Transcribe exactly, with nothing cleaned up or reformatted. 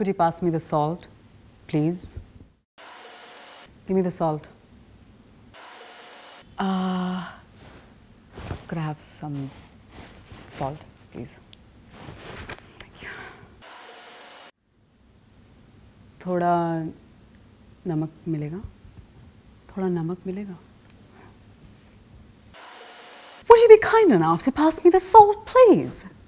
Could you pass me the salt, please? Give me the salt. Uh, could I have some salt, please? Thank you. थोड़ा नमक मिलेगा? थोड़ा नमक मिलेगा? Would you be kind enough to pass me the salt, please?